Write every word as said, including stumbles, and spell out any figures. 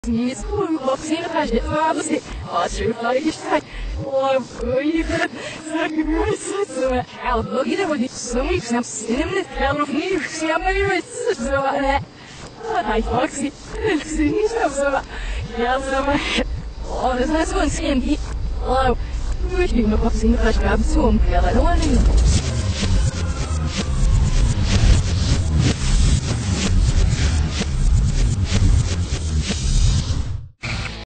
Sim, boxinho pra gente, pra você. Ótimo, para estar. Ой, sacrifice. I'll look at it with so many snaps in the tail of me. See, I'm very so that. I foxy. See, so so. Yeah, so. Oh, this last one's in. Oh, wishing the boxing flash grab to him. I don't want to.